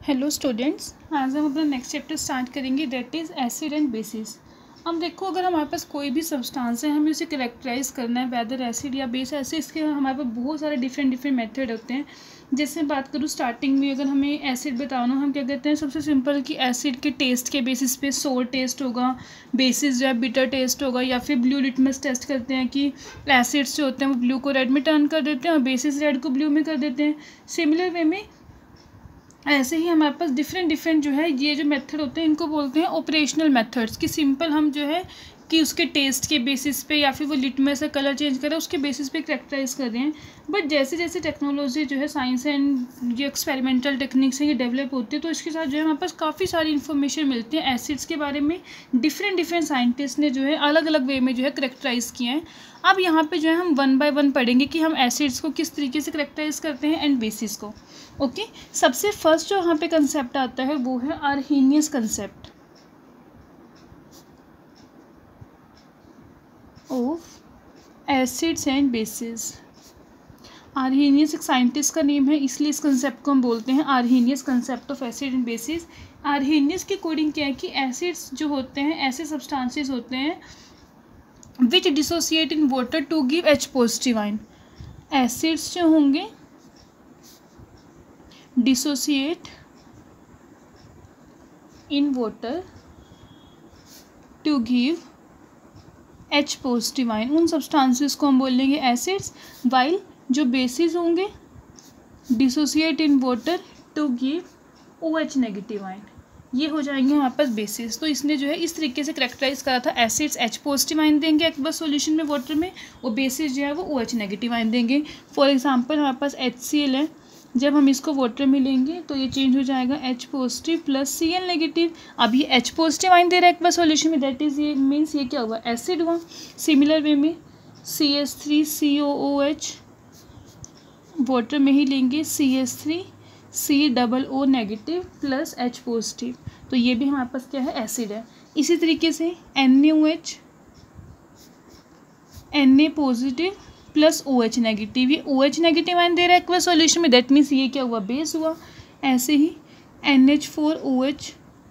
Hello students, आज हम अपना नेक्स्ट चैप्टर स्टार्ट करेंगे, that is acid and bases. अब देखो, अगर हमारे पास कोई भी सब्सटेंस है, हमें उसे करेक्टराइज करना है वेदर एसिड या बेस। ऐसे इसके हमारे पास बहुत सारे डिफरेंट मेथड होते हैं। जैसे बात करूँ स्टार्टिंग में, अगर हमें एसिड बताना, हम क्या कहते हैं, सबसे सिंपल कि एसिड के टेस्ट के बेसिस पे सोर टेस्ट होगा, बेसिस जो है बिटर टेस्ट होगा, या फिर ब्लू लिटमस टेस्ट करते हैं कि एसिड्स जो होते हैं वो ब्लू को रेड में टर्न कर देते हैं और बेसिस रेड को ब्लू में कर देते हैं। सिमिलर वे में ऐसे ही हमारे पास डिफरेंट जो है ये जो मेथड होते हैं, इनको बोलते हैं ऑपरेशनल मेथड्स। कि सिंपल हम जो है कि उसके टेस्ट के बेसिस पे या फिर वो लिटमस का कलर चेंज कर रहे हैं उसके बेसिस पे करेक्टराइज कर रहे हैं। बट जैसे जैसे टेक्नोलॉजी जो है, साइंस एंड जो एक्सपेरिमेंटल टेक्निक्स हैं, ये डेवलप होती है, तो इसके साथ जो है हमारे पास काफ़ी सारी इन्फॉर्मेशन मिलती है एसिड्स के बारे में। डिफरेंट साइंटिस्ट ने जो है अलग अलग वे में जो है करेक्टराइज किए हैं। अब यहाँ पे जो है हम वन बाय वन पढ़ेंगे कि हम एसिड्स को किस तरीके से करेक्टराइज करते हैं एंड बेसिस को। ओके, सबसे फर्स्ट जो यहाँ पे कंसेप्ट आता है वो है Arrhenius concept of acids and bases. Arrhenius एक साइंटिस्ट का नेम है, इसलिए इस कंसेप्ट को हम बोलते हैं Arrhenius concept of acid and bases. Arrhenius के अकॉर्डिंग क्या है कि एसिड्स जो होते हैं ऐसे सब्सटेंसेस होते हैं which dissociate in water to give H positive ion. Acids जो होंगे dissociate in water to give H positive ion, उन सब्सटेंसेस को हम बोलेंगे एसिड्स। वाइल जो बेसिस होंगे dissociate in water to give OH negative ion, ये हो जाएंगे हमारे पास बेसिस। तो इसने जो है इस तरीके से करेक्टराइज करा था, एसिड्स H पॉजिटिव आयन देंगे एक्वस सॉल्यूशन में वाटर में, और बेसिस जो है वो OH नेगेटिव आयन देंगे। फॉर एग्जांपल हमारे पास HCl है, जब हम इसको वाटर में लेंगे तो ये चेंज हो जाएगा H positive plus Cl negative. अब ये H पॉजिटिव आयन दे रहा है एक्वस सॉल्यूशन में, दैट इज ये मीन्स ये क्या हुआ, एसिड हुआ। सिमिलर वे में CH3COOH वाटर में ही लेंगे CH3COO negative plus H positive, तो ये भी हमारे पास क्या है, एसिड है। इसी तरीके से NaOH Na positive plus OH negative, ये OH नेगेटिव आयन दे रहा है एक्वस सॉल्यूशन में, दैट मीन्स ये क्या हुआ, बेस हुआ। ऐसे ही NH4OH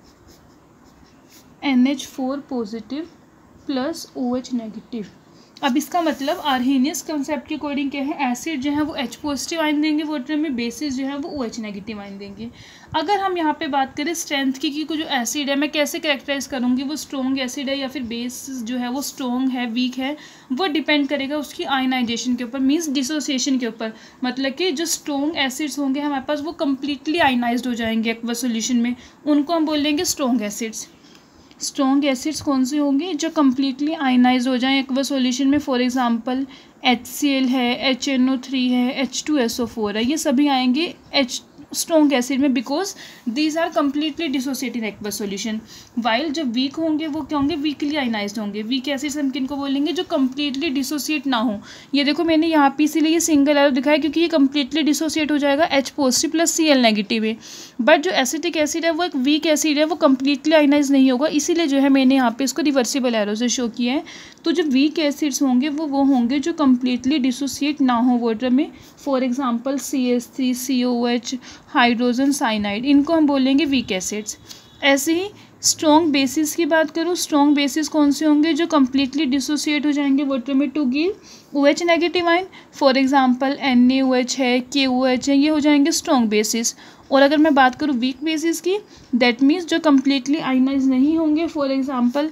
NH4 positive plus OH negative. अब इसका मतलब आर्हेनियस कंसेप्ट के अकॉर्डिंग क्या है, एसिड जो है वो H पॉजिटिव आयन देंगे वाटर में, बेसिस जो है वो OH नेगेटिव आयन देंगे। अगर हम यहाँ पे बात करें स्ट्रेंथ की कि जो एसिड है मैं कैसे कैरेक्टराइज करूँगी, वो स्ट्रॉन्ग एसिड है या फिर बेस जो है वो स्ट्रॉन्ग है वीक है, वो डिपेंड करेगा उसकी आयनाइजेशन के ऊपर, मीन्स डिसोसिएशन के ऊपर। मतलब कि जो स्ट्रॉन्ग एसिड्स होंगे हमारे पास वो कम्प्लीटली आयनाइज्ड हो जाएंगे एक्वस सॉल्यूशन में, उनको हम बोलेंगे स्ट्रॉन्ग एसिड्स। स्ट्रॉन्ग एसिड्स कौन से होंगे, जो कम्प्लीटली आयनाइज हो जाएं एक्वस सॉल्यूशन में। फॉर एग्जांपल HCl है, HNO3 है, H2SO4 है, ये सभी आएंगे स्ट्रॉन्ग एसिड में, because these are completely dissociated aqueous solution. While जो वीक होंगे वो क्या होंगे, वीकली आयनाइज्ड होंगे। वीक एसिड्स हम किनको बोलेंगे, जो कम्प्लीटली डिसोसिएट ना हो। ये देखो मैंने यहाँ पे इसीलिए ये सिंगल एरो दिखाया क्योंकि ये कम्प्लीटली डिसोसिएट हो जाएगा, H positive plus Cl negative है। बट जो एसिटिक एसिड है वो एक वीक एसिड है, वो कम्प्लीटली आयनाइज नहीं होगा, इसीलिए जो है मैंने यहाँ पे इसको रिवर्सिबल एरो से शो किया है। तो जो वीक एसिड्स होंगे वो होंगे जो कम्प्लीटली डिसोसिएट ना हो वाटर में। For example CH3COOH hydrogen cyanide, इनको हम बोलेंगे वीक एसिड्स। ऐसे ही स्ट्रॉन्ग बेसिस की बात करूँ, स्ट्रॉन्ग बेसिस कौन से होंगे, जो कम्प्लीटली डिसोसिएट हो जाएंगे वाटर में to give OH negative ion. For example NaOH है, KOH है, ये हो जाएंगे स्ट्रॉन्ग बेसिस। और अगर मैं बात करूँ वीक बेसिस की, दैट मीन्स जो कम्प्लीटली आयनाइज नहीं होंगे, for example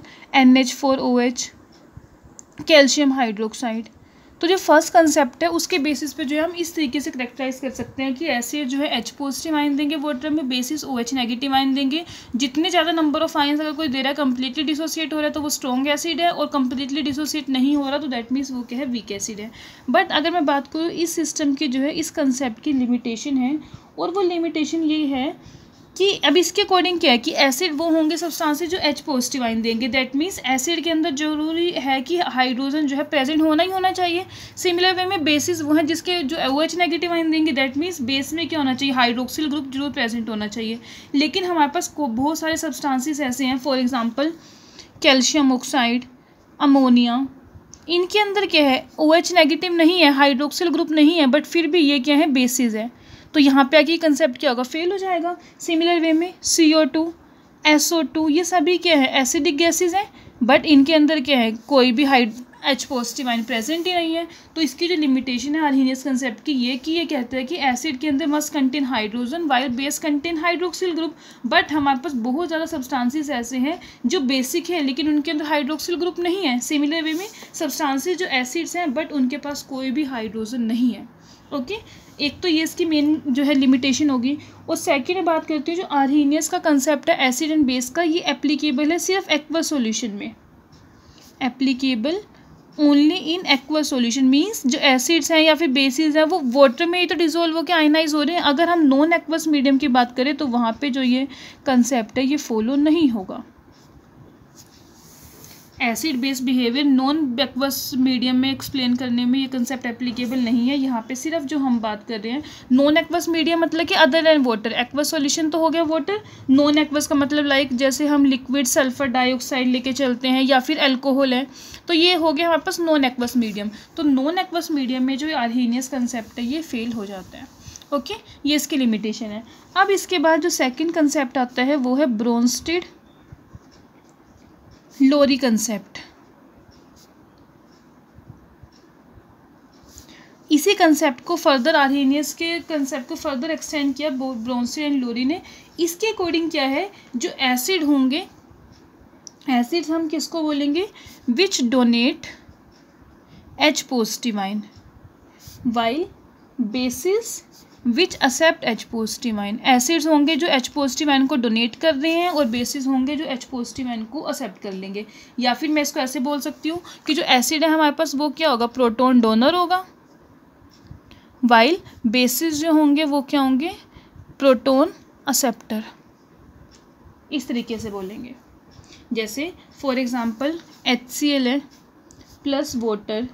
NH4OH calcium hydroxide. तो जो फर्स्ट कंसेप्ट है उसके बेसिस पे जो है हम इस तरीके से करेक्टराइज कर सकते हैं कि एसिड जो है H पॉजिटिव आयन देंगे वाटर में, बेसिस OH नेगेटिव आयन देंगे। जितने ज़्यादा नंबर ऑफ आयन्स अगर कोई दे रहा है, कम्प्लीटली डिसोसिएट हो रहा है तो वो स्ट्रॉन्ग एसिड है, और कम्प्लीटली डिसोसिएट नहीं हो रहा तो दैट मीन्स वो क्या है, वीक एसिड है। बट अगर मैं बात करूँ इस सिस्टम की जो है, इस कंसेप्ट की लिमिटेशन है, और वो लिमिटेशन ये है कि अब इसके अकॉर्डिंग क्या है कि एसिड वो होंगे सब्सटेंसेस जो H पॉजिटिव आयन देंगे, दैट मीन्स एसिड के अंदर जरूरी है कि हाइड्रोजन जो है प्रेजेंट होना ही होना चाहिए। सिमिलर वे में बेसिस वो है जिसके जो OH नेगेटिव आयन देंगे, दैट मीन्स बेस में क्या होना चाहिए, हाइड्रोक्सिल ग्रुप जरूर प्रेजेंट होना चाहिए। लेकिन हमारे पास बहुत सारे सब्सटेंसेस ऐसे हैं, for example calcium oxide, ammonia, इनके अंदर क्या है, OH नेगेटिव नहीं है, हाइड्रोक्सिल ग्रुप नहीं है, बट फिर भी ये क्या है, बेसिस है। तो यहाँ पे आके कंसेप्ट क्या होगा, फेल हो जाएगा। सिमिलर वे में CO2, SO2 ये सभी क्या है, एसिडिक गैसेज हैं, बट इनके अंदर क्या है, कोई भी H पॉजिटिव आयन प्रेजेंट ही नहीं है। तो इसकी जो लिमिटेशन है आर्हीनियस कंसेप्ट की ये कि ये कहता है कि एसिड के अंदर must contain hydrogen while base contain hydroxyl group. But हमारे पास बहुत ज़्यादा सब्सटेंसेस ऐसे हैं जो बेसिक है लेकिन उनके अंदर हाइड्रोक्सिल ग्रुप नहीं है। सिमिलर वे में सब्सटेंसेस जो एसिड्स हैं बट उनके पास कोई भी हाइड्रोजन नहीं है। ओके, एक तो ये इसकी मेन जो है लिमिटेशन होगी। और सेकेंड बात करते हैं जो आर्हीनियस का कंसेप्ट है एसिड एंड बेस का, ये एप्लीकेबल है सिर्फ एक्वस सॉल्यूशन में, applicable only in aqueous solution. Means जो एसिड्स हैं या फिर बेसिस हैं वो वाटर में ही तो डिजोल्व होकर आयनाइज हो रहे हैं। अगर हम नॉन एक्वस मीडियम की बात करें तो वहाँ पे जो ये कंसेप्ट है ये फॉलो नहीं होगा। Acid base behaviour non aqueous medium में एक्सप्लेन करने में ये कंसेप्ट एप्लीकेबल नहीं है। यहाँ पे सिर्फ जो हम बात कर रहे हैं नॉन एक्वस मीडियम मतलब कि other than water. Aqueous solution तो हो गया वाटर, नॉन एक्वस का मतलब लाइक जैसे हम लिक्विड सल्फर डाइऑक्साइड लेके चलते हैं या फिर अल्कोहल है, तो ये हो गया हमारे पास नॉन एक्वस मीडियम। तो नॉन एक्वस मीडियम में जो आर्हीनियस कंसेप्ट है ये फेल हो जाता है। ओके, ये इसकी लिमिटेशन है। अब इसके बाद जो सेकेंड कंसेप्ट आता है वो है ब्रोंस्टेड लोरी कंसेप्ट। इसी कंसेप्ट को फर्दर आर्हीनियस के कंसेप्ट को फर्दर एक्सटेंड किया ब्रोंस्टेड एंड लोरी ने। इसके अकॉर्डिंग क्या है, जो एसिड होंगे, एसिड्स हम किसको बोलेंगे, which donate H positive ion while bases which accept H positive ion. Acids होंगे जो H पॉजिटिव आयन को डोनेट कर रहे हैं और बेसिस होंगे जो H पॉजिटिव आयन को एक्सेप्ट कर लेंगे। या फिर मैं इसको ऐसे बोल सकती हूँ कि जो एसिड है हमारे पास वो क्या होगा, प्रोटॉन डोनर होगा, वाइल बेसिस जो होंगे वो क्या होंगे, प्रोटॉन एक्सेप्टर। इस तरीके से बोलेंगे। जैसे फॉर एग्जांपल HCl है plus water,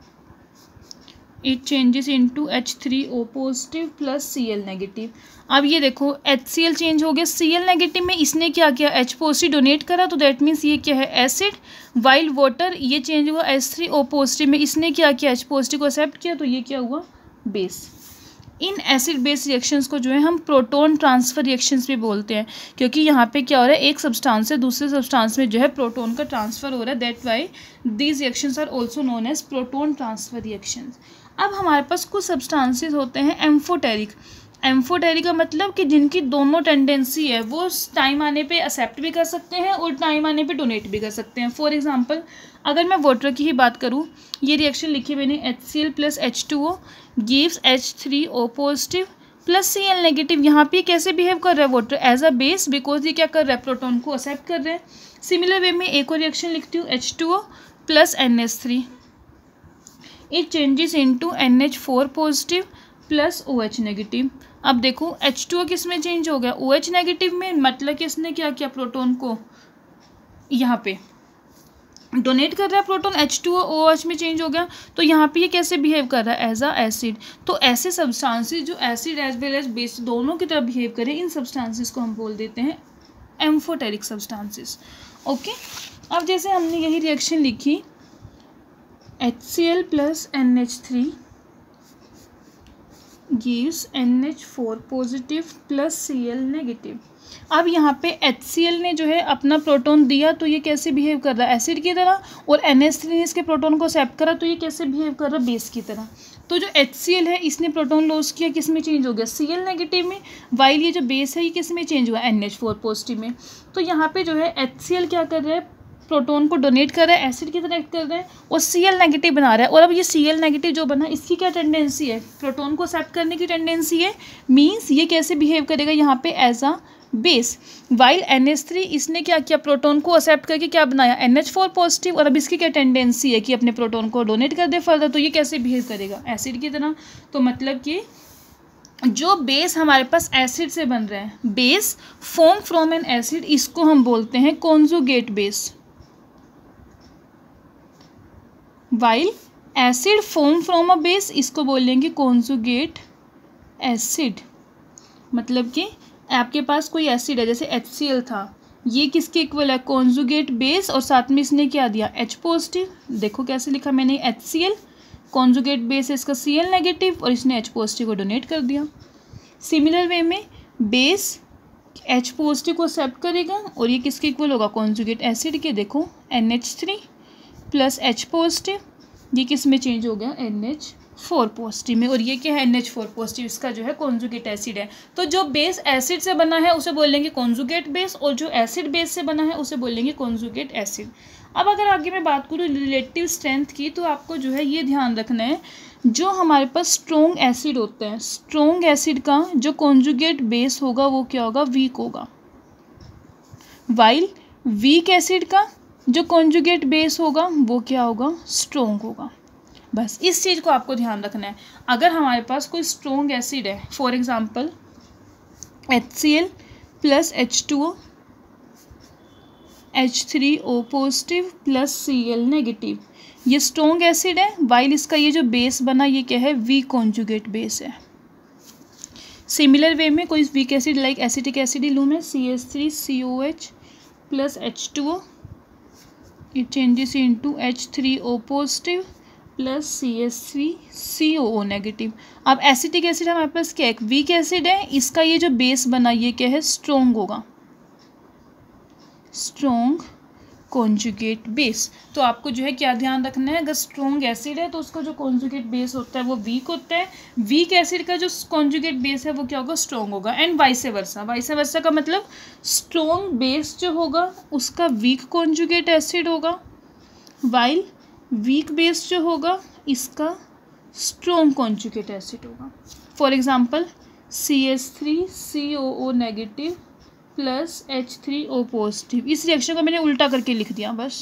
it changes into H3O positive plus Cl negative. अब ये देखो HCl चेंज हो गया Cl नेगेटिव में, इसने क्या किया, H पॉजिटिव डोनेट करा, तो दैट मीन्स ये क्या है, एसिड। वाइल वाटर ये चेंज हुआ H3O पॉजिटिव में, इसने क्या किया, H पॉजिटिव को एक्सेप्ट किया, तो ये क्या हुआ, बेस। इन एसिड बेस रिएक्शंस को जो है हम प्रोटॉन ट्रांसफर रिएक्शंस भी बोलते हैं, क्योंकि यहाँ पे क्या हो रहा है, एक सब्सटेंस से दूसरे सब्सटेंस में जो है प्रोटॉन का ट्रांसफर हो रहा है। That why these reactions are also known as proton transfer reactions. अब हमारे पास कुछ सब्सटेंसेस होते हैं एम्फोटेरिक। एम्फोटेरिक का मतलब कि जिनकी दोनों टेंडेंसी है, वो टाइम आने पे एक्सेप्ट भी कर सकते हैं और टाइम आने पे डोनेट भी कर सकते हैं। फॉर एग्जांपल अगर मैं वाटर की ही बात करूँ, ये रिएक्शन लिखी मैंने HCl plus H2O gives H3O positive plus Cl negative. यहाँ पे कैसे बिहेव कर रहा है water, as a base, because ये क्या कर रहा है, प्रोटॉन को एक्सेप्ट कर रहा है। सिमिलर वे में एक और रिएक्शन लिखती हूँ H2O plus NH3, it changes into NH4 positive plus OH negative. अब देखो H2O किस में चेंज हो गया, OH नेगेटिव में, मतलब कि इसने क्या किया, प्रोटॉन को यहाँ पे डोनेट कर रहा है, प्रोटॉन H2O OH में चेंज हो गया। तो यहाँ पे ये कैसे बिहेव कर रहा है, एज अ एसिड। तो ऐसे सब्सटेंसेस जो acid as well as base दोनों की तरह बिहेव करें, इन सब्सटेंसेस को हम बोल देते हैं एम्फोटेरिक सब्सटेंसेस। ओके, अब जैसे हमने यही रिएक्शन लिखी HCl plus NH3 gives NH4 positive plus Cl negative. अब यहाँ पे HCl ने जो है अपना प्रोटॉन दिया, तो ये कैसे बिहेव कर रहा है, एसिड की तरह, और NH3 ने इसके प्रोटॉन को एक्सेप्ट करा, तो ये कैसे बिहेव कर रहा है, बेस की तरह। तो जो HCl है इसने प्रोटॉन लॉस किया, किस में चेंज हो गया, Cl नेगेटिव में, वाइल ये जो बेस है ये किस में चेंज हुआ, NH4 पॉजिटिव में। तो यहाँ पे जो है HCl क्या कर रहा है, प्रोटॉन को डोनेट कर रहा है, एसिड की तरह एक्ट कर रहा है और Cl नेगेटिव बना रहा है। और अब ये Cl नेगेटिव जो बना, इसकी क्या टेंडेंसी है, प्रोटॉन को एक्सेप्ट करने की टेंडेंसी है। मीन्स ये कैसे बिहेव करेगा यहाँ पे, as a base. While NH3 इसने क्या किया, प्रोटॉन को एक्सेप्ट करके क्या बनाया, NH4 पॉजिटिव, और अब इसकी क्या टेंडेंसी है कि अपने प्रोटॉन को डोनेट कर दे फर्दर, तो ये कैसे बिहेव करेगा, एसिड की तरह। तो मतलब कि जो बेस हमारे पास एसिड से बन रहा है, base form from an acid, इसको हम बोलते हैं conjugate base. While acid form from a base, इसको बोलेंगे कॉन्जुगेट एसिड। मतलब कि आपके पास कोई एसिड है, जैसे HCl था, ये किसके इक्वल है, कॉन्जुगेट बेस, और साथ में इसने क्या दिया, H पॉजिटिव। देखो कैसे लिखा मैंने, HCl कॉन्जुगेट बेस है इसका Cl नेगेटिव, और इसने H पॉजिटिव को डोनेट कर दिया। सिमिलर वे में बेस H पॉजिटिव को एक्सेप्ट करेगा और ये किसके इक्वल होगा, कॉन्जुगेट एसिड के। देखो NH3 प्लस H पॉजिटिव, ये किस में चेंज हो गया, NH4 पॉजिटिव में, और ये क्या है, NH4 पॉजिटिव, इसका जो है कॉन्जुगेट एसिड है। तो जो बेस एसिड से बना है उसे बोलेंगे कॉन्जुगेट बेस, और जो एसिड बेस से बना है उसे बोलेंगे कॉन्जुगेट एसिड। अब अगर आगे मैं बात करूँ रिलेटिव स्ट्रेंथ की, तो आपको जो है ये ध्यान रखना है, जो हमारे पास स्ट्रॉन्ग एसिड होते हैं, स्ट्रॉन्ग एसिड का जो कॉन्जुगेट बेस होगा वो क्या होगा, वीक होगा, वाइल वीक एसिड का जो कॉन्जुगेट बेस होगा वो क्या होगा, स्ट्रॉन्ग होगा। बस इस चीज़ को आपको ध्यान रखना है। अगर हमारे पास कोई स्ट्रॉन्ग एसिड है, for example HCl plus H2O H3O positive plus Cl negative, ये स्ट्रॉन्ग एसिड है, वाइल इसका ये जो बेस बना ये क्या है, वीक कॉन्जुगेट बेस है। सिमिलर वे में कोई weak acid like acetic acid ही लूँ मैं, CH3COH plus H2O, it changes into H3O positive plus CH3COO negative. अब एसिटिक एसिड हमारे पास क्या है, वीक एसिड है, इसका ये जो बेस बना ये क्या है, स्ट्रॉन्ग होगा, स्ट्रॉन्ग कॉन्जुगेट बेस। तो आपको जो है क्या ध्यान रखना है, अगर स्ट्रॉन्ग एसिड है तो उसका जो कॉन्जुगेट बेस होता है वो वीक होता है, वीक एसिड का जो कॉन्जुगेट बेस है वो क्या होगा, स्ट्रॉन्ग होगा, and vice versa. Vice versa का मतलब स्ट्रॉन्ग बेस जो होगा उसका वीक कॉन्जुगेट एसिड होगा, वाइल वीक बेस जो होगा इसका स्ट्रॉन्ग कॉन्जुगेट एसिड होगा। For example CH3COO negative plus H3O positive, इस रिएक्शन को मैंने उल्टा करके लिख दिया बस,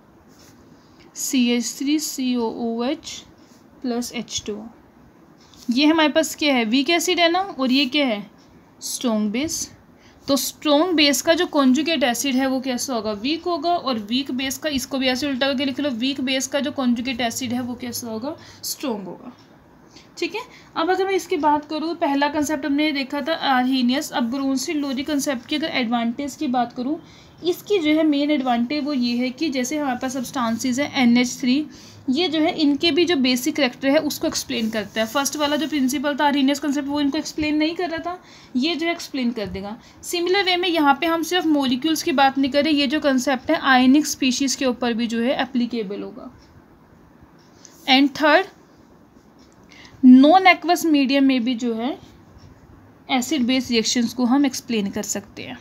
CH3COOH प्लस H2O, ये हमारे पास क्या है, वीक एसिड है ना, और ये क्या है, स्ट्रॉन्ग बेस। तो स्ट्रॉन्ग बेस का जो कॉन्जुगेट एसिड है वो कैसा होगा, वीक होगा, और वीक बेस का, इसको भी ऐसे उल्टा करके लिख लो, वीक बेस का जो कॉन्जुगेट एसिड है वो कैसा होगा, स्ट्रॉन्ग होगा। ठीक है। अब अगर मैं इसकी बात करूँ, पहला कंसेप्ट हमने देखा था आर्हीनियस। अब ब्रोंसिल-लोरी कंसेप्ट की अगर एडवांटेज की बात करूँ, इसकी जो है मेन एडवांटेज वो ये है कि जैसे हमारे पास सब्सटेंसेस है NH3, ये जो है इनके भी जो बेसिक करैक्टर है उसको एक्सप्लेन करता है। फर्स्ट वाला जो प्रिंसिपल था आर्हीनियस कंसेप्ट वो इनको एक्सप्लेन नहीं कर रहा था, ये जो है एक्सप्लेन कर देगा। सिमिलर वे में यहाँ पे हम सिर्फ मॉलिक्यूल्स की बात नहीं करें, ये जो कंसेप्ट है आयनिक स्पीशीज़ के ऊपर भी जो है एप्लीकेबल होगा। And third, non aqueous medium में भी जो है एसिड बेस रिएक्शंस को हम एक्सप्लेन कर सकते हैं।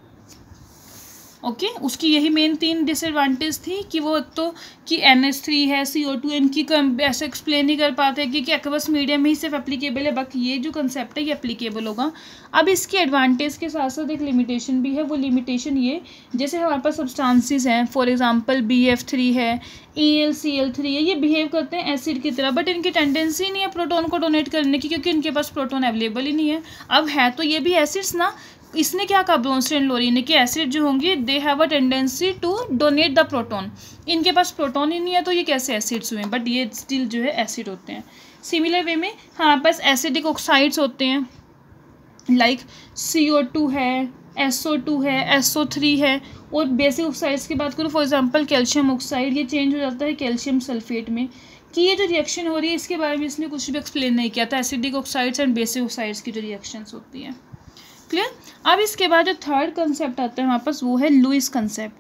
ओके, उसकी यही मेन 3 डिसएडवांटेज थी कि वो एक तो कि NH3 है, CO2 इनकी ऐसे एक्सप्लेन नहीं कर पाते कि एक्वस मीडियम में ही सिर्फ एप्लीकेबल है, बाकी ये जो कंसेप्ट है ये एप्लीकेबल होगा। अब इसकी एडवांटेज के साथ साथ एक लिमिटेशन भी है, वो लिमिटेशन ये, जैसे हमारे पास सब्सटेंसेस हैं, फॉर एग्जांपल BF3 है, ElCl3 है, ये बिहेव करते हैं एसिड की तरह, बट इनकी टेंडेंसी नहीं है प्रोटॉन को डोनेट करने की, क्योंकि इनके पास प्रोटॉन अवेलेबल ही नहीं है। अब है तो ये भी एसिड्स ना, इसने क्या कहा ब्रोंस्टेन-लोरी ने कि एसिड जो होंगे they have a tendency to donate the proton, इनके पास प्रोटॉन ही नहीं है तो ये कैसे एसिड्स हुए, बट ये स्टिल जो है एसिड होते हैं। सिमिलर वे में हमारे पास एसिडिक ऑक्साइड्स होते हैं, लाइक CO2 है, SO2 है, SO3 है, और बेसिक ऑक्साइड्स की बात करूँ फॉर एग्जांपल कैल्शियम ऑक्साइड, ये चेंज हो जाता है कैल्शियम सल्फेट में। कि ये जो रिएक्शन हो रही है इसके बारे में इसने कुछ भी एक्सप्लेन नहीं किया था, acidic oxides and basic oxides की जो रिएक्शंस होती हैं। क्लियर। अब इसके बाद जो थर्ड कंसेप्ट आता है हमारे पास वो है लुईस कंसेप्ट।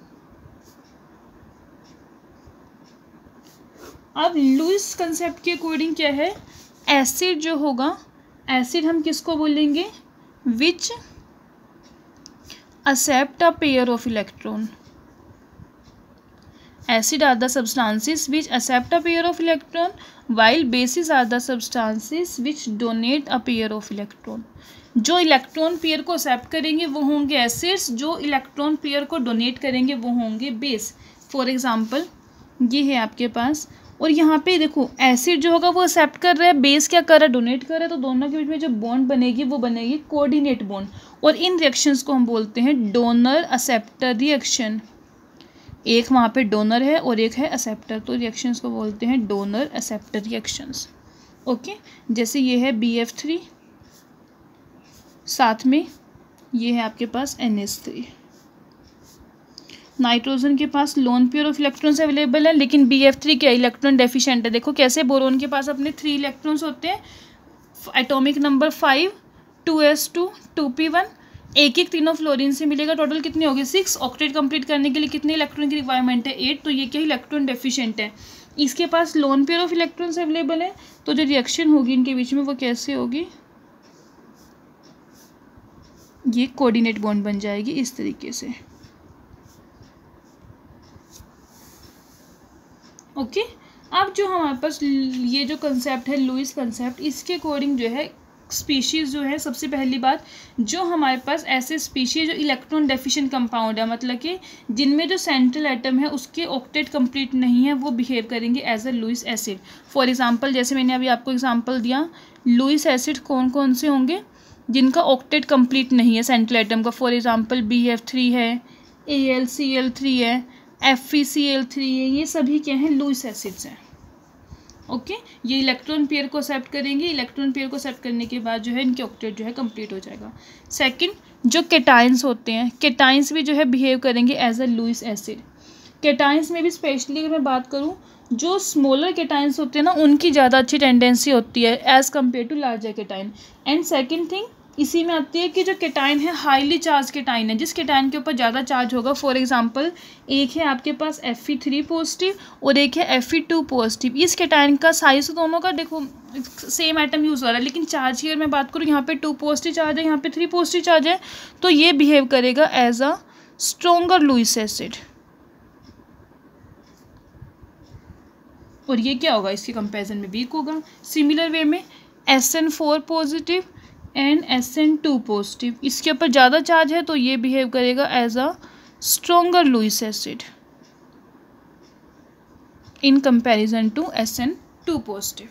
अब लुईस कंसेप्ट के अकॉर्डिंग क्या है, एसिड जो होगा, एसिड हम किसको बोलेंगे, which accept a pair of electron. Acid are the substances which accept a pair of electron, while bases are the substances which donate a pair of electron. जो electron pair को accept करेंगे वो होंगे acids, जो electron pair को donate करेंगे वो होंगे बेस। फॉर एग्जांपल ये है आपके पास, और यहाँ पे देखो एसिड जो होगा वो एक्सेप्ट कर रहा है, बेस क्या कर रहा है, डोनेट कर रहा है, तो दोनों के बीच में जो बॉन्ड बनेगी वो बनेगी कोऑर्डिनेट बॉन्ड, और इन रिएक्शंस को हम बोलते हैं डोनर एक्सेप्टर रिएक्शन। एक वहाँ पे डोनर है और एक है एक्सेप्टर, तो रिएक्शंस को बोलते हैं डोनर एक्सेप्टर रिएक्शंस। ओके, जैसे ये है BF3, साथ में ये है आपके पास NH3। नाइट्रोजन के पास lone pair of electrons available है, लेकिन BF3 क्या इलेक्ट्रॉन डेफिशिएंट है। देखो कैसे, बोरोन के पास अपने 3 इलेक्ट्रॉन्स होते हैं, एटॉमिक नंबर 5, 2s2 2p1, एक एक तीनों फ्लोरीन से मिलेगा। टोटल कितने हो गए 6। ऑक्टेट कंप्लीट करने के लिए कितने इलेक्ट्रॉन की रिक्वायरमेंट है 8, तो ये क्या इलेक्ट्रॉन डेफिशिएंट है। इसके पास lone pair of electrons available है, तो जो रिएक्शन होगी इनके बीच में वो कैसे होगी, ये कोऑर्डिनेट बॉन्ड बन जाएगी इस तरीके से। ओके अब जो हमारे पास ये जो कंसेप्ट है लुईस कंसेप्ट, इसके अकॉर्डिंग जो है स्पीशीज़ जो है, सबसे पहली बात जो हमारे पास ऐसे स्पीशीज जो इलेक्ट्रॉन डेफिशिएंट कंपाउंड है, मतलब कि जिनमें जो सेंट्रल एटम है उसके ऑक्टेट कंप्लीट नहीं है, वो बिहेव करेंगे as a Lewis acid. For example जैसे मैंने अभी आपको एग्जांपल दिया, लुईस एसिड कौन कौन से होंगे जिनका ऑक्टेट कंप्लीट नहीं है सेंट्रल एटम का। फॉर एग्जांपल BF3 है, AlCl3 है, FeCl3 है, ये सभी क्या हैं लुईस एसिड्स हैं। ओके ये इलेक्ट्रॉन पेयर को एक्सेप्ट करेंगे, इलेक्ट्रॉन पेयर को एक्सेप्ट करने के बाद जो है इनके ऑक्टेट जो है कंप्लीट हो जाएगा। सेकंड जो केटाइंस होते हैं, केटाइंस भी जो है बिहेव करेंगे as a Lewis acid. Cations में भी स्पेशली अगर मैं बात करूँ, जो स्मॉलर केटाइंस होते हैं ना उनकी ज़्यादा अच्छी टेंडेंसी होती है as compare to larger cation. And second thing इसी में आती है कि जो केटाइन है हाईली चार्ज केटाइन है, जिस केटाइन के ऊपर ज़्यादा चार्ज होगा। फॉर एग्जांपल एक है आपके पास Fe3 पॉजिटिव और एक है Fe2 पॉजिटिव। इस केटाइन का साइज दोनों का देखो सेम एटम यूज़ हो रहा है, लेकिन चार्ज की अगर मैं बात करूँ यहाँ पे 2 पॉजिटिव चार्ज है, यहाँ पे 3 पॉजिटिव चार्ज है, तो ये बिहेव करेगा as a stronger Lewis acid. और ये क्या होगा इसके कंपैरिजन में वीक होगा। सिमिलर वे में SN4 positive and SN2 positive, इसके ऊपर ज़्यादा चार्ज है तो ये बिहेव करेगा as a stronger Lewis acid in comparison to SN2 positive.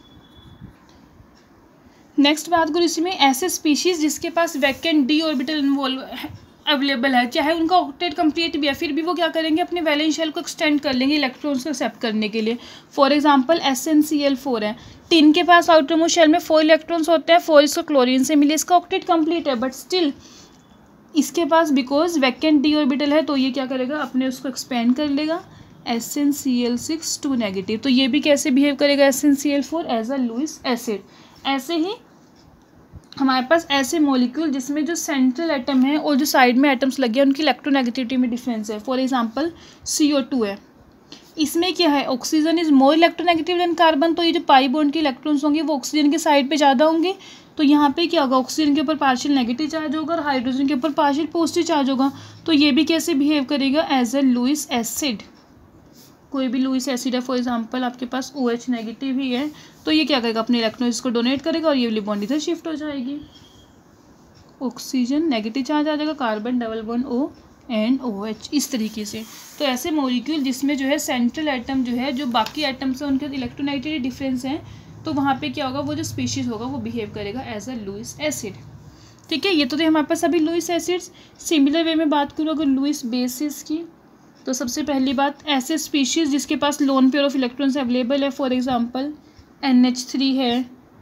Next बात करूँ इसी में ऐसे स्पीशीज जिसके पास vacant d orbital involve available है, चाहे उनका ऑक्टेट कंप्लीट भी है, फिर भी वो क्या करेंगे अपने वैलेंस शेल को एक्सटेंड कर लेंगे इलेक्ट्रॉन्स को एक्सेप्ट करने के लिए। फॉर एग्जांपल SnCl4 है, टिन के पास आउटर मोस्ट शेल में 4 इलेक्ट्रॉन्स होते हैं, 4 इसको क्लोरीन से मिले, इसका ऑक्टेट कंप्लीट है, बट स्टिल इसके पास बिकॉज वैकेंट d ऑर्बिटल है तो ये क्या करेगा अपने उसको एक्सपेंड कर लेगा SnCl6 2 नेगेटिव। तो ये भी कैसे बिहेव करेगा SnCl4 as a Lewis acid. ऐसे ही हमारे पास ऐसे मॉलिक्यूल जिसमें जो सेंट्रल एटम है और जो साइड में एटम्स लगे हैं उनकी इलेक्ट्रोनेगेटिविटी में डिफरेंस है। फॉर एग्जांपल CO2 है, इसमें क्या है oxygen is more electronegative than carbon, तो ये जो पाई बॉन्ड के इलेक्ट्रॉन्स होंगे वो ऑक्सीजन के साइड पे ज़्यादा होंगे, तो यहाँ पे क्या होगा ऑक्सीजन के ऊपर पार्शियल नेगेटिव चार्ज होगा और हाइड्रोजन के ऊपर पार्शियल पॉजिटिव चार्ज होगा, तो ये भी कैसे बिहेव करेगा एज अ लुईस एसिड। कोई भी लुईस एसिड है फॉर एग्जांपल आपके पास OH नेगेटिव ही है, तो ये क्या करेगा अपने इलेक्ट्रॉन्स को डोनेट करेगा और ये वाली बॉन्ड इधर शिफ्ट हो जाएगी, ऑक्सीजन नेगेटिव चार्ज आ जाएगा, carbon double bond O and OH इस तरीके से। तो ऐसे मॉलिक्यूल जिसमें जो है सेंट्रल एटम जो है जो बाकी एटम से उनके इलेक्ट्रोनेगेटिविटी डिफरेंस है, तो वहाँ पे क्या होगा वो जो स्पीशीज़ होगा वो बिहेव करेगा एज अ लुईस एसिड। ठीक है, ये तो थे हमारे पास सभी लुईस एसिड्स। सिमिलर वे में बात करूँ अगर लुईस बेसिस की, तो सबसे पहली बात ऐसे स्पीशीज़ जिसके पास lone pair of electrons available है, फॉर एग्जांपल NH3 है,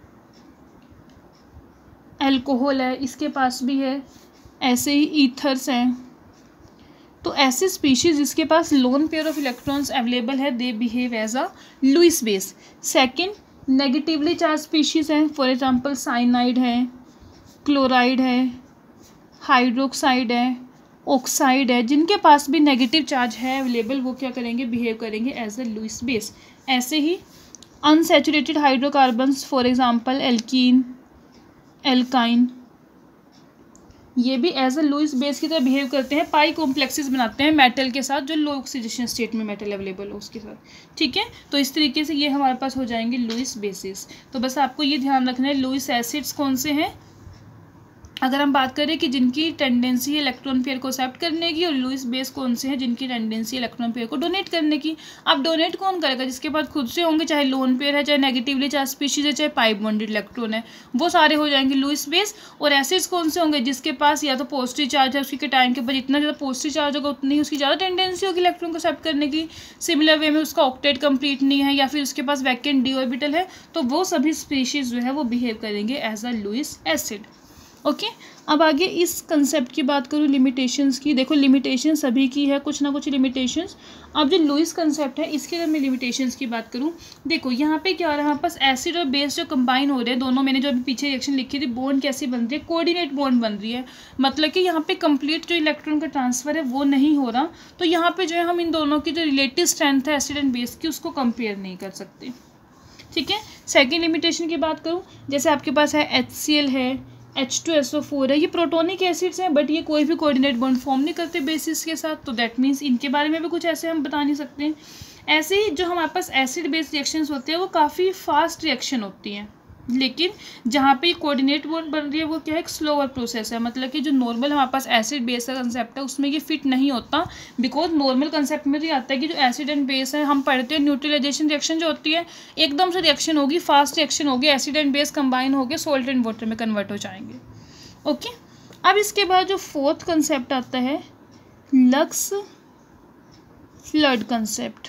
अल्कोहल है, इसके पास भी है, ऐसे ही ईथर्स हैं। तो ऐसे स्पीशीज़ जिसके पास lone pair of electrons available है they behave as a Lewis base. Second negatively charge species हैं, फॉर एग्जांपल साइनाइड है, क्लोराइड है, हाइड्रोक्साइड है, ऑक्साइड है, जिनके पास भी नेगेटिव चार्ज है अवेलेबल वो क्या करेंगे बिहेव करेंगे एज अ लुईस बेस। ऐसे ही unsaturated hydrocarbons for example alkene, alkyne, ये भी एज अ लुईस बेस की तरह बिहेव करते हैं, पाई कॉम्प्लेक्सेस बनाते हैं मेटल के साथ जो लो ऑक्सीडेशन स्टेट में मेटल अवेलेबल हो उसके साथ। ठीक है, तो इस तरीके से ये हमारे पास हो जाएंगे लुईस बेसिस। तो बस आपको ये ध्यान रखना है लुईस एसिड्स कौन से हैं अगर हम बात करें कि जिनकी टेंडेंसी है इलेक्ट्रॉन पेयर को एक्सेप्ट करने की, और लुईस बेस कौन से हैं जिनकी टेंडेंसी है इलेक्ट्रॉन पेयर को डोनेट करने की। अब डोनेट कौन करेगा, जिसके पास खुद से होंगे, चाहे लोन पेयर है, चाहे नेगेटिवली चार्ज स्पीशीज है, चाहे पाई बॉन्डेड इलेक्ट्रॉन है, वो सारे हो जाएंगे लुईस बेस। और एसिड्स कौन से होंगे जिसके पास या तो पॉजिटिव चार्ज है, उसकी केटाइन के ऊपर जितना ज़्यादा पॉजिटिव चार्ज होगा उतनी ही उसकी ज़्यादा टेंडेंसी होगी इलेक्ट्रॉन को एक्सेप्ट करने की। सिमिलर वे में उसका ऑक्टेट कंप्लीट नहीं है या फिर उसके पास वैकेंट d ऑर्बिटल है, तो वो सभी स्पीशीज जो है वो बिहेव करेंगे as a Lewis acid. Okay. अब आगे इस कंसेप्ट की बात करूँ लिमिटेशंस की। देखो लिमिटेशन सभी की है, कुछ ना कुछ लिमिटेशंस। अब जो लुईस कंसेप्ट है इसके अगर मैं लिमिटेशंस की बात करूँ, देखो यहाँ पे क्या हो रहा है, हमारे पास एसिड और बेस जो कंबाइन हो रहे हैं दोनों, मैंने जो अभी पीछे रिएक्शन लिखी थी, बॉन्ड कैसी बन रही है, कोऑर्डिनेट बॉन्ड बन रही है। मतलब कि यहाँ पे कंप्लीट जो इलेक्ट्रॉन का ट्रांसफर है वो नहीं हो रहा। तो यहाँ पे जो है हम इन दोनों की जो रिलेटिव स्ट्रेंथ है एसिड एंड बेस की, उसको कंपेयर नहीं कर सकते। ठीक है। सेकेंड लिमिटेशन की बात करूँ, जैसे आपके पास है HCl है, H2SO4 है, ये प्रोटोनिक एसिड्स हैं बट ये कोई भी कोऑर्डिनेट बॉन्ड फॉर्म नहीं करते बेसिस के साथ, तो दैट मीन्स इनके बारे में भी कुछ ऐसे हम बता नहीं सकते हैं। ऐसे ही जो हमारे पास एसिड बेस रिएक्शंस होते हैं वो काफ़ी फास्ट रिएक्शन होती हैं, लेकिन जहाँ पे कोऑर्डिनेट बॉन्ड बन रही है वो क्या है, एक स्लोअर प्रोसेस है। मतलब कि जो नॉर्मल हमारे पास एसिड बेस का कंसेप्ट है उसमें ये फिट नहीं होता, बिकॉज नॉर्मल कंसेप्ट में तो ये आता है कि जो एसिड एंड बेस है, हम पढ़ते हैं न्यूट्रलाइजेशन रिएक्शन जो होती है एकदम से रिएक्शन होगी, फास्ट रिएक्शन होगी, एसिड एंड बेस कंबाइन होकर सॉल्ट एंड वाटर में कन्वर्ट हो जाएंगे। ओके। अब इसके बाद जो फोर्थ कंसेप्ट आता है लक्स फ्लड कंसेप्ट।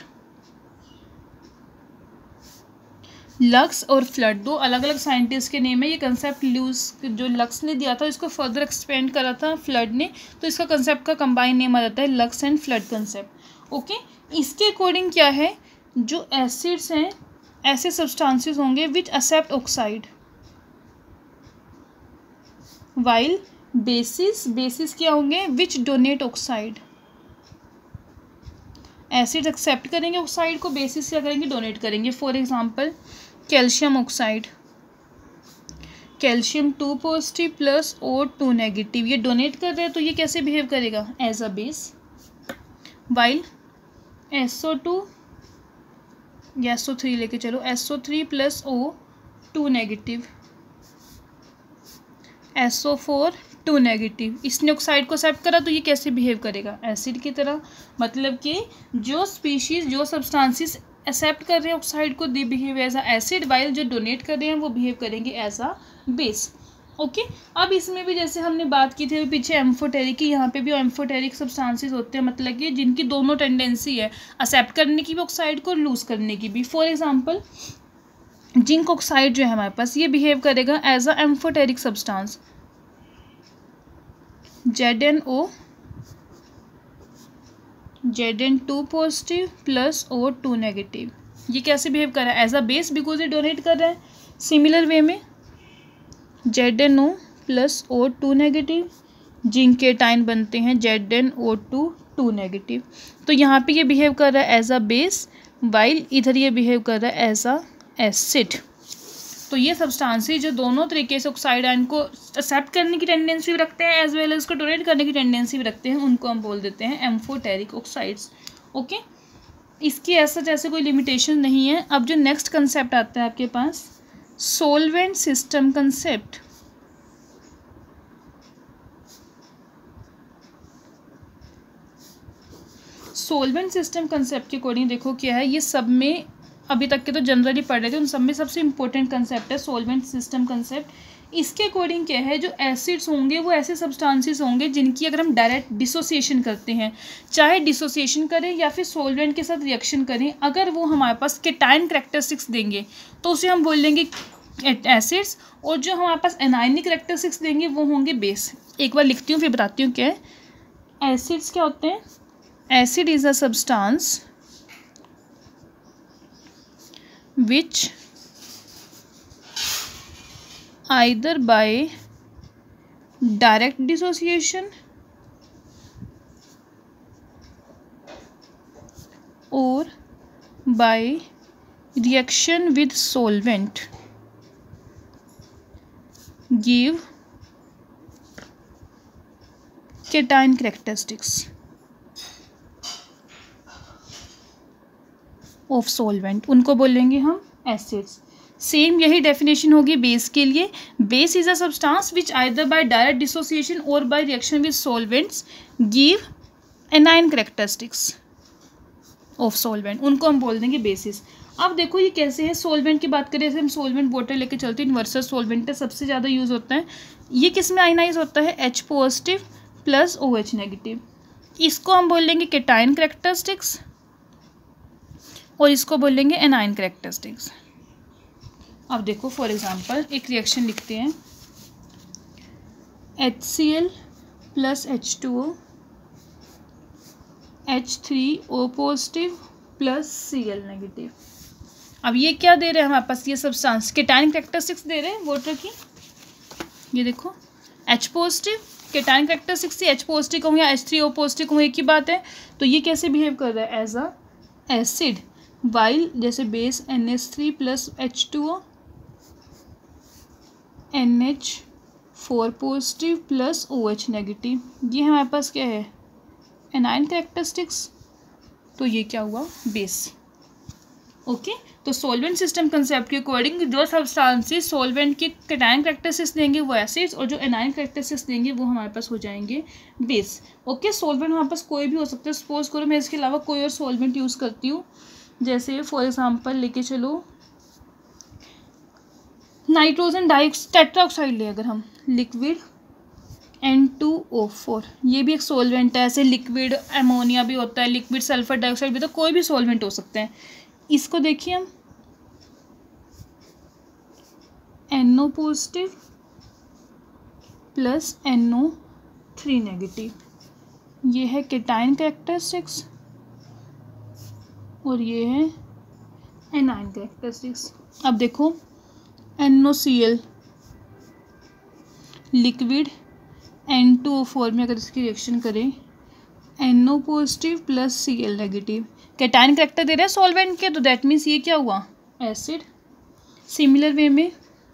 लक्स और फ्लड दो अलग अलग साइंटिस्ट के नेम है। ये कंसेप्ट लुईस जो लक्स ने दिया था इसको फर्दर एक्सपेंड करा था फ्लड ने, तो इसका कंसेप्ट का कंबाइन नेम आ जाता है Lux and Flood concept. Okay. इसके अकॉर्डिंग क्या है, जो एसिड्स हैं ऐसे सब्सटेंसेस होंगे which accept oxide, while bases क्या होंगे which donate oxide. Acid accept करेंगे ऑक्साइड को, बेसिस क्या करेंगे, डोनेट करेंगे। For example calcium oxide, calcium 2 positive plus और 2 नेगेटिव, ये डोनेट कर रहे हैं तो ये कैसे बिहेव करेगा, as a base. While SO2 या SO3 लेके चलो, SO3 plus O 2 negative, SO4 2 negative, इसने ऑक्साइड को एक्सेप्ट करा तो ये कैसे बिहेव करेगा, एसिड की तरह। मतलब कि जो स्पीशीज जो सब्सटेंसेस एक्सेप्ट कर रहे हैं ऑक्साइड को they behave as a acid, while जो डोनेट कर रहे हैं वो बिहेव करेंगे एज अ बेस। ओके। अब इसमें भी जैसे हमने बात की थी पीछे एम्फोटेरिक की, यहाँ पे भी एम्फोटेरिक सब्सटेंसेस होते हैं, मतलब कि जिनकी दोनों टेंडेंसी है एक्सेप्ट करने की भी ऑक्साइड को, लूज करने की भी। फॉर एग्जाम्पल जिंक ऑक्साइड जो है हमारे पास ये बिहेव करेगा as a amphoteric substance, ZnO Zn2 positive plus O 2 negative, ये कैसे बिहेव कर रहा है, एज अ बेस बिकॉज ये डोनेट कर रहा है। सिमिलर वे में ZnO plus O 2 negative, zinc के टाइन बनते हैं ZnO2 2 नेगेटिव, तो यहाँ पे ये बिहेव कर रहा है एज अ बेस, वाइल इधर ये बिहेव कर रहा है एज अ एसिड। तो ये सब्सटेंसेस जो दोनों तरीके से ऑक्साइड आयन को एक्सेप्ट करने की टेंडेंसी भी रखते हैं एज वेल एज उसको डोनेट करने की टेंडेंसी भी रखते हैं, उनको हम बोल देते हैं एम्फोटेरिक ऑक्साइड्स। ओके। इसकी ऐसा जैसे कोई लिमिटेशन नहीं है। अब जो नेक्स्ट कंसेप्ट आता है आपके पास solvent system concept. Solvent system concept के अकॉर्डिंग देखो क्या है, ये सब में अभी तक के तो जनरली पढ़ रहे थे, उन सब में सबसे इंपॉर्टेंट कंसेप्ट है सोलवेंट सिस्टम कंसेप्ट। इसके अकॉर्डिंग क्या है, जो एसिड्स होंगे वो ऐसे सब्सटेंसेस होंगे जिनकी अगर हम डायरेक्ट डिसोसिएशन करते हैं, चाहे डिसोसिएशन करें या फिर सोलवेंट के साथ रिएक्शन करें, अगर वो हमारे पास केटाइन कैरेक्टरिस्टिक्स देंगे तो उसे हम बोल लेंगे एसिड्स, और जो हमारे पास एनायनिक कैरेक्टरिस्टिक्स देंगे वो होंगे बेस। एक बार लिखती हूँ फिर बताती हूँ क्या है। एसिड्स क्या होते हैं, acid is a substance which either by direct dissociation or by reaction with solvent give cation characteristics of solvent, उनको बोलेंगे हम एसिड्स। सेम यही डेफिनेशन होगी बेस के लिए। Base is a substance which either by direct dissociation or by reaction with solvents give anion characteristics of solvent, उनको हम बोल देंगे बेसिस। अब देखो ये कैसे है, सॉल्वेंट की बात करें, जैसे हम सॉल्वेंट वाटर लेके चलते हैं, यूनिवर्सल सॉल्वेंट है, सबसे ज़्यादा यूज़ होता है। ये किस में आयनाइज होता है, H positive plus OH negative, इसको हम बोल लेंगे केटाइन कैरेक्टरिस्टिक्स और इसको बोलेंगे एनाइन कैरेक्टरिस्टिक्स। अब देखो फॉर एग्जांपल एक रिएक्शन लिखते हैं, HCl plus H2O, H3O positive plus Cl negative. अब ये क्या दे रहे हैं हमारे पास, ये सब्सटेंस केटायनिक कैरेक्टरिस्टिक्स दे रहे हैं वाटर की। ये देखो H positive, cationic characteristics H positive कहूँ या H3O पॉजिटिव कहूँ एक ही बात है। तो ये कैसे बिहेव कर रहा है, एज अ एसिड, वाइल जैसे base NH3 plus H2O, NH4 positive plus OH negative. ये हमारे पास क्या है, एनायन कैरेक्टरिस्टिक्स। तो ये क्या हुआ, बेस। ओके तो सॉल्वेंट सिस्टम कंसेप्ट के अकॉर्डिंग जो सब्सटेंसेस सॉल्वेंट के केटायन कैरेक्टरिस्टिक्स देंगे वो एसिड्स, और जो एनायन कैरेक्टरिस्टिक्स देंगे वो हमारे पास हो जाएंगे बेस। ओके सॉल्वेंट हमारे पास कोई भी हो सकता है। सपोज करो मैं इसके अलावा कोई और सॉल्वेंट यूज़ करती हूँ, जैसे फॉर एग्जांपल लेके चलो नाइट्रोजन टेट्राऑक्साइड ले अगर हम, लिक्विड N2O4, ये भी एक सॉल्वेंट है। ऐसे लिक्विड अमोनिया भी होता है, लिक्विड सल्फर डाइऑक्साइड भी, तो कोई भी सॉल्वेंट हो सकते हैं। इसको देखिए हम NO positive plus NO3 negative, ये है केटायन कैरेक्टरिस्टिक्स और ये है एनायन कैरेक्टरिस्टिक्स। अब देखो NOCl लिक्विड N2O4 में अगर इसकी रिएक्शन करें NO positive plus Cl negative, cation character दे रहा है सॉल्वेंट के, तो दैट मीन्स ये क्या हुआ, एसिड। सिमिलर वे में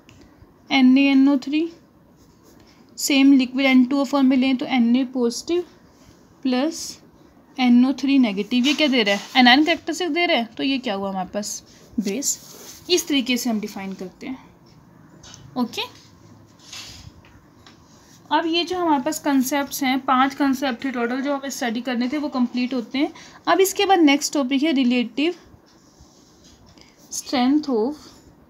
NaNO3 सेम लिक्विड N2O4 में लें तो Na positive plus NO3 negative, ये क्या दे रहा है, एनायन कैरेक्टरिस्टिक दे रहा है। तो ये क्या हुआ हमारे पास, बेस। इस तरीके से हम डिफाइन करते हैं। ओके अब ये जो हमारे पास कंसेप्ट्स हैं, 5 कंसेप्ट थे टोटल जो हमें स्टडी करने थे, वो कंप्लीट होते हैं। अब इसके बाद नेक्स्ट टॉपिक है relative strength of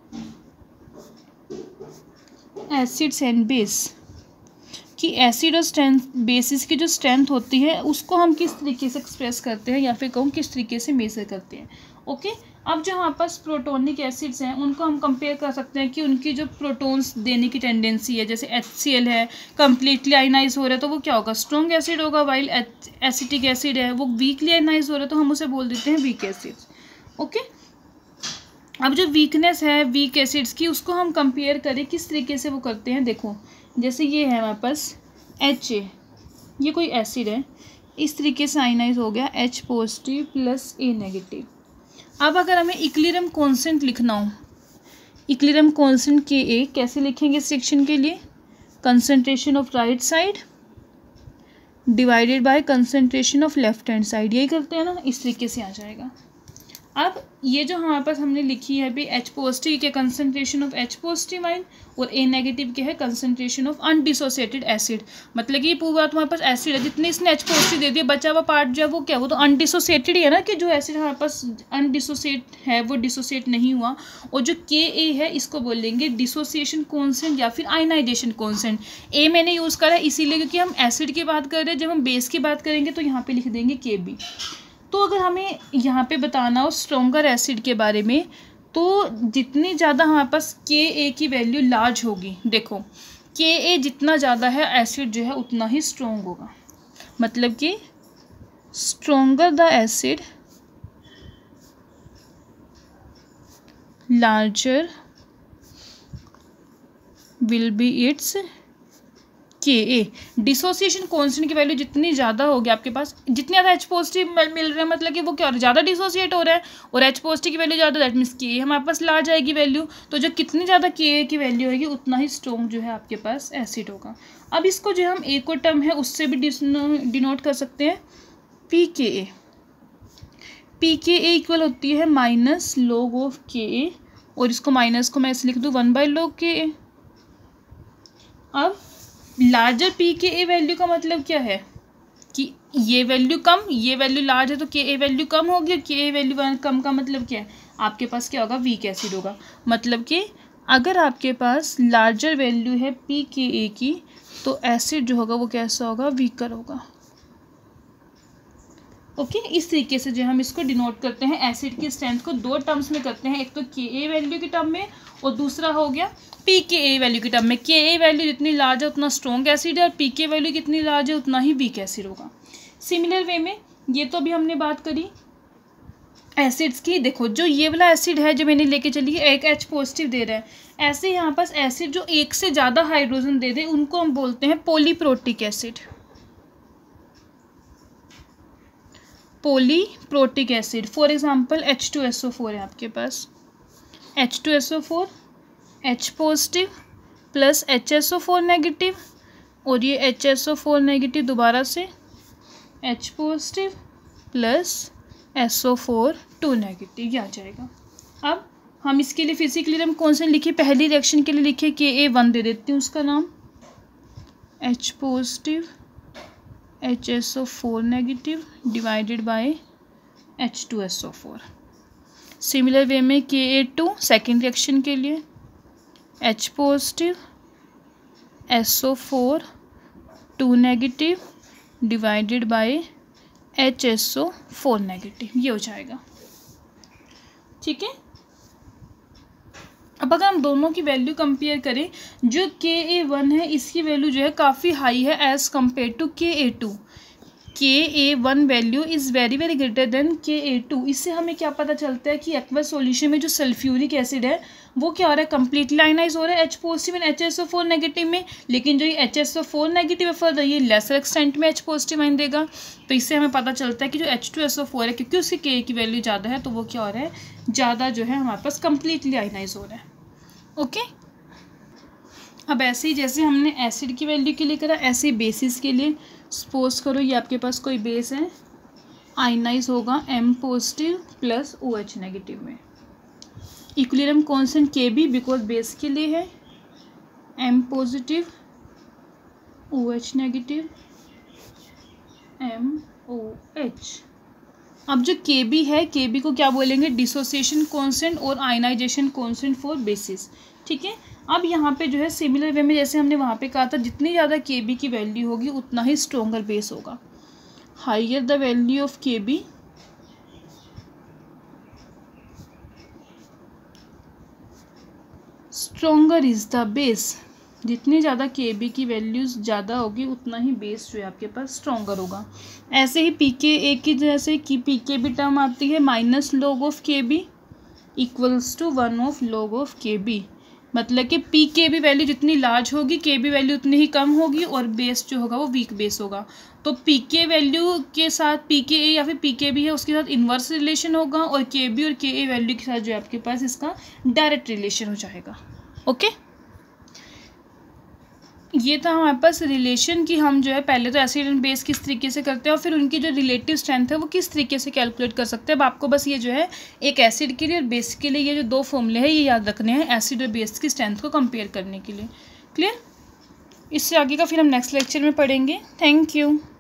acids and base, कि एसिड और स्ट्रेंथ बेसिस की जो स्ट्रेंथ होती है उसको हम किस तरीके से एक्सप्रेस करते हैं या फिर कहूँ किस तरीके से मेजर करते हैं। ओके अब जो हमारे पास प्रोटोनिक एसिड्स हैं उनको हम कंपेयर कर सकते हैं कि उनकी जो प्रोटॉन्स देने की टेंडेंसी है, जैसे HCl है कम्प्लीटली आयनाइज हो रहा है तो वो क्या होगा, स्ट्रॉन्ग एसिड होगा। वाइल एसिटिक एसिड है वो वीकली आयनाइज हो रहा है तो हम उसे बोल देते हैं वीक एसिड। ओके अब जो वीकनेस है वीक एसिड्स की उसको हम कंपेयर करें किस तरीके से वो करते हैं। देखो जैसे ये है हमारे पास HA, ये कोई एसिड है, इस तरीके से आयनाइज हो गया H positive plus A negative. अब अगर हमें इक्विलिब्रियम कांस्टेंट लिखना हो, इक्विलिब्रियम कांस्टेंट Ka कैसे लिखेंगे इस सेक्शन के लिए, concentration of right side divided by concentration of left hand side, यही करते हैं ना, इस तरीके से आ जाएगा। अब ये जो हमारे पास हमने लिखी है अभी H पॉजिटिव के concentration of H positive ion और A नेगेटिव के है कंसंट्रेशन ऑफ अनडिसोसिएटेड एसिड, मतलब कि ये पूरा तुम्हारे पास एसिड है, जितने इसने H पॉजिटिव दे दिया बचा हुआ पार्ट जो है वो क्या, वो तो अनडिसोसिएटेड ही है ना, कि जो एसिड हमारे पास अनडिसोसिएट है वो डिसोसिएट नहीं हुआ। और जो Ka है इसको बोलेंगे डिसोसिएशन कॉन्सेंट या फिर आयनाइजेशन कॉन्सेंट। A मैंने यूज़ करा है इसीलिए क्योंकि हम एसिड की बात कर रहे हैं, जब हम बेस की बात करेंगे तो यहाँ पे लिख देंगे Kb। तो अगर हमें यहाँ पे बताना हो स्ट्रॉन्गर एसिड के बारे में तो जितनी ज़्यादा हमारे पास Ka की वैल्यू लार्ज होगी, देखो Ka जितना ज़्यादा है एसिड जो है उतना ही स्ट्रॉन्ग होगा, मतलब कि stronger the acid larger will be its Ka। Dissociation constant की वैल्यू जितनी ज़्यादा होगी आपके पास, जितने ज़्यादा H पॉजिटिव मिल रहे हैं मतलब कि वो क्या हो रहा है, ज़्यादा डिसोसिएट हो रहा है और H पॉजिटिव की वैल्यू ज़्यादा, दैट मीन्स Ka हमारे पास लार्ज आएगी वैल्यू। तो जो कितनी ज़्यादा Ka की वैल्यू होगी उतना ही स्ट्रॉन्ग जो है आपके पास एसिड होगा। अब इसको जो हम एक और टर्म है उससे भी डिनोट कर सकते हैं pKa। pKa इक्वल होती है माइनस log ऑफ Ka, और इसको माइनस को मैं ऐसे लिख दूँ 1/log Ka। अब लार्जर pKa वैल्यू का मतलब क्या है कि ये वैल्यू कम, ये वैल्यू लार्ज है तो Ka वैल्यू कम होगी, और Ka वैल्यू कम का मतलब क्या है, आपके पास क्या होगा, वीक एसिड होगा। मतलब कि अगर आपके पास लार्जर वैल्यू है pKa की तो एसिड जो होगा वो कैसा होगा, वीकर होगा। ओके इस तरीके से जो हम इसको डिनोट करते हैं एसिड की स्ट्रेंथ को दो टर्म्स में करते हैं, एक तो Ka वैल्यू के टर्म में और दूसरा हो गया pKa वैल्यू के टर्म में। Ka वैल्यू जितनी लार्ज है उतना स्ट्रॉन्ग एसिड है और pK वैल्यू कितनी लार्ज है उतना ही वीक एसिड होगा। सिमिलर वे में ये तो अभी हमने बात करी एसिड्स की। देखो जो ये वाला एसिड है जो मैंने लेके चली है एक H पॉजिटिव दे रहा है, ऐसे यहाँ पास एसिड जो एक से ज़्यादा हाइड्रोजन दे दे उनको हम बोलते हैं polyprotic acid. Polyprotic acid for example H2SO4 है आपके पास, H2SO4 H positive plus HSO4 negative और ये HSO4 नेगेटिव दोबारा से H positive plus SO4 2 negative, ये आ जाएगा। अब हम इसके लिए फिजिकली हम कौन से लिखे, पहली रिएक्शन के लिए लिखे Ka1 दे देती हूँ उसका नाम, H positive HSO4 negative divided by H2SO4। Similar way में Ka2 सेकेंड रिएक्शन के लिए H positive SO4 2 negative divided by HSO4 negative, ये हो जाएगा। ठीक है, अब अगर हम दोनों की वैल्यू कंपेयर करें, जो Ka1 है इसकी वैल्यू जो है काफ़ी हाई है as compare to Ka2। Ka1 value is very very greater than Ka2। इससे हमें क्या पता चलता है कि एक्वस सॉल्यूशन में जो सल्फ्यूरिक एसिड है वो क्या हो रहा है, कम्प्लीटली आयनाइज हो रहा है H positive and HSO4 negative में, लेकिन जो ये HSO4 नेगेटिव है फर्दर ये लेसर एक्सटेंट में H पॉजिटिव आयन देगा। तो इससे हमें पता चलता है कि जो H2SO4 है क्योंकि उसकी Ka की वैल्यू ज़्यादा है तो वो क्या हो रहा है, ज़्यादा जो है हमारे पास कम्प्लीटली आयनाइज हो रहा है। ओके अब ऐसे ही जैसे हमने एसिड की वैल्यू के लिए करा ऐसे ही बेसिस के लिए, सपोज करो ये आपके पास कोई बेस है, आयनाइज होगा M positive plus OH negative में। Equilibrium constant Kb because base के लिए है, M positive OH negative MOH। अब जो Kb है Kb को क्या बोलेंगे, डिसोसिएशन कांस्टेंट और आयनाइजेशन कांस्टेंट फॉर बेसिस। ठीक है, अब यहाँ पे जो है सिमिलर वे में जैसे हमने वहाँ पे कहा था जितनी ज़्यादा Kb की वैल्यू होगी उतना ही स्ट्रॉन्गर बेस होगा। Higher the value of Kb stronger is the base. जितनी ज़्यादा Kb की वैल्यूज़ ज़्यादा होगी उतना ही बेस जो है आपके पास स्ट्रॉन्गर होगा। ऐसे ही pKa की जैसे कि pKb टर्म आती है minus log of Kb equals to 1 of log of Kb। मतलब कि pKb वैल्यू जितनी लार्ज होगी Kb वैल्यू उतनी ही कम होगी और बेस जो होगा वो वीक बेस होगा। तो pK वैल्यू के साथ pKa या फिर pKb है उसके साथ इन्वर्स रिलेशन होगा और Kb और Ka वैल्यू के साथ जो है आपके पास इसका डायरेक्ट रिलेशन हो जाएगा। ओके ये था हमारे पास रिलेशन की हम जो है पहले तो एसिड एंड बेस किस तरीके से करते हैं और फिर उनकी जो रिलेटिव स्ट्रेंथ है वो किस तरीके से कैलकुलेट कर सकते हैं। अब आपको बस ये जो है एक एसिड के लिए और बेस के लिए ये जो दो फॉर्मूले हैं ये याद रखने हैं एसिड और बेस की स्ट्रेंथ को कंपेयर करने के लिए। क्लियर, इससे आगे का फिर हम नेक्स्ट लेक्चर में पढ़ेंगे। Thank you.